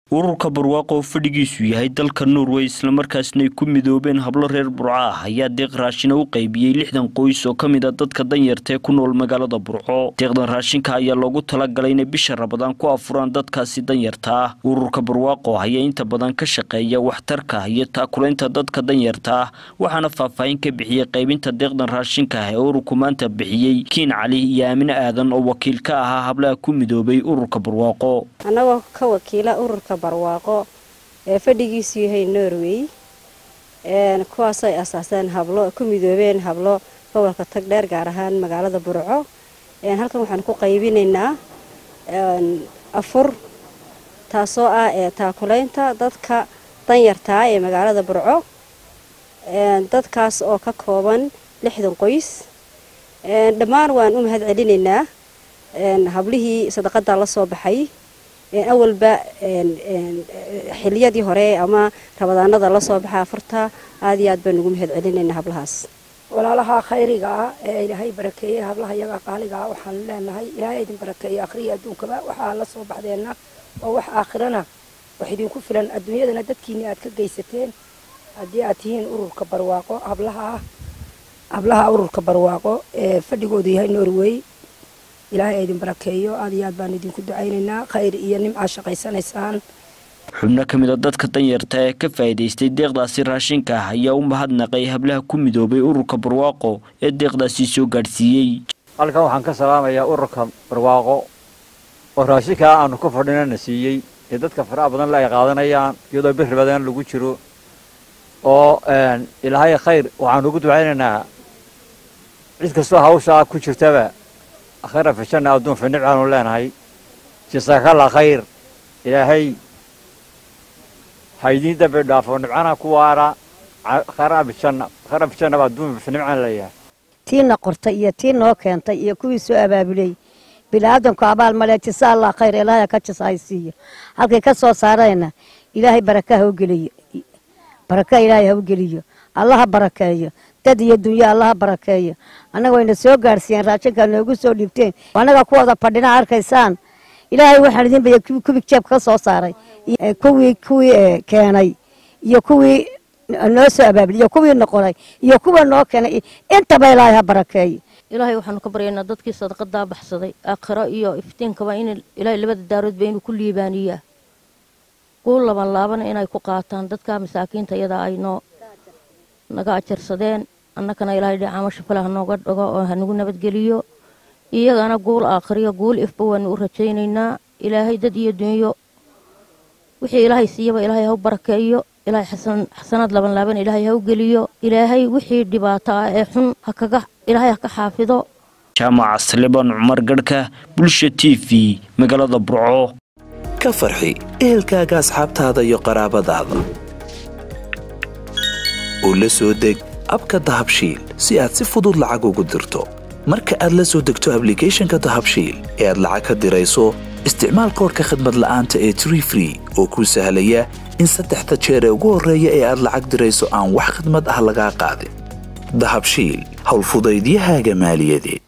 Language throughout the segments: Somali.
ururka barwaaqo fadhigiisu yahay dalka Norway isla markaasna ay ku midoobeen hablo reer Burco ah ayaa deeq raashin u qaybiyay 60 qoys oo kamid ah dadka danyarta ee ku nool magaalada Burco. Deeqdan raashinka ayaa loogu talagalay in bisha Ramadaan ku afuraan dadkaasi danyarta ah. Ururka barwaaqo ayaa inta badan ka shaqeeya waxtarka iyo taakuleynta dadka danyarta ah, waxaana faahfaahin ka bixiyay qaybinta deeqdan raashinka ee ururku maanta bixiyay Kiin Cali iyo Aamin Aadan oo wakiil ka ah hablaha ku midoobay ururka barwaaqo. Anaga ka wakiila ururka barwaaqo ee fadhigiisu yahay Norway kuwaas ay aasaasan hablo ku midoobeen hablo gobolka Tagdheer gaar ahaan magaalada Burco. Halkan waxaan ku qaybinaynaa afur taasoo ah taakuleynta dadka danyarta ah ee magaalada Burco. Dadkaas oo ka kooban 60 qoys. Dhammaan waan u mahad celinaynaa hablihii sadaqada la soo baxay awalba xiliyadii hore ama Ramadaanada la soo baxay afarta aad iyo aad baan ugu mahad celinaynaa hablahaas. walaalaha khayriga ee Ilaahay barakeeyay hablaha iyaga qaaliga waxaan leenahay Ilaahay idin barakeeyo akhriya adduunkaba waxa la soo baxdeena oo wax aakhirana wax idin ku filan adduunyadana dadkiina aad ka geysateen hadii aad tihiin ururka barwaaqo hablaha ururka barwaaqo ee fadhigoodu yahay Norway. Ilaahay idin barakeeyo aad iyo aad baan idinku ducaynaynaa khayr iyo nimco shaqaysanaysaan. xubno kamid ah dadka danyarta ee ka faa'iideystay deeqdaasi raashinka ayaa u mahadnaqay hablaha ku midoobay ururka barwaaqo ee deeqdaasi soo gaarsiiyay. halkan waxaan ka salaamayaa ururka barwaaqo oo raashinka aanu ku fadhinana siiyay ee dadka faraha badan la qaadanayaan iyadoo bir badan lagu jiro oo Ilaahay khayr waxaan ugu ducaynaynaa cid kastoo hawsha ku jirtaba أخيرا في الشنة أدون في النعمة ولا نهاي جزاك الله خير إلهي هايدين دبر دافع نعمة كوارا خراب في الشنة أدون في النعمة ليها تينا قرطية تينا كانت كوي سؤال بابلي بلادهم كعبال ملاك جزاك الله خير إلهي كتشس هايسية هالك كسو صارينا إلهي بركة وقلي بركة إلهي وقلي الله بركة تدي الدنيا الله بركة أنا وين السوق قارسين راشين كانوا يقولوا ليبتين وأنا كقوة بدنا عركيسان إلهي وحدين بيكوي كتاب خاص صاري كوي كاني يكوي الناس أبابل يكوي النقري يكوي الناكني أنت بإلهي بركة إلهي وحنا كبرينا ضدك صدق الضع بحصدي آخر إياه إفتين كواين إلهي اللي بدأ دارود بين كل يبانية كل من لابنا إنا يقاطن ضدك مساكين تيدا عينو نقاعد صدين أنكنا إلهي دعامش فله نقد هنقول نبت جليو إيه أنا أقول آخرية أقول إفبوان ورتشيننا إلهي ددي الدنيا وحي إلهي سيبا إلهي هو بركايو إلهي حسنات لبن إلهي هو جليو إلهي وحي دباتا إحن هكذا إلهي هكا حافظه جامع سليمان عمر قركة بلشة تيفي مقالة برعو كفرحي إهلكاga asxaabtaada iyo qaraabadaada oo la soo deg abka dahabshiil si aad si fudud lacag ugu dirto marka aad la soo degto application-ka dahabshiil ee aad lacag ka dirayso isticmaal koodka khidmad la'aanta ee Tree oo ku sahlaya in saddexda jeer ee ugu horeeya ee aad lacag dirayso aan wax khidmad ah laga qaadin dahabshiil hawl fudaydiyahaaga maaliyadeed.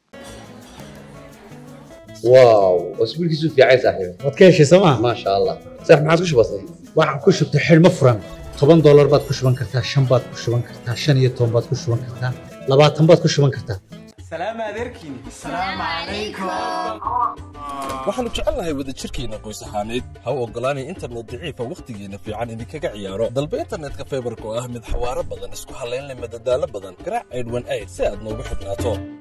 واو اسبوعك يسوي في عيسى صاحبي wadkeeshi sama ما شاء الله صح ما عاد كش بسيط waxaan ku shubtay xilmo furan $10 baad ku shuban kartaa 5 baad ku shuban kartaa 15 baad ku shuban kartaa 20 baad ku shuban kartaa salaam adeerkiin salaam alaykum waxaanu jecelnahay wada jirkeena qoys ahaaneed ha u ogolaanay internet daciifa waqtigeena fiican idinkaga ciyaaro dalba internetka fiberka oo ah mid xawaaro badan isku halayn leh madadaalo badan garaac 818 si aad noogu xidhnaato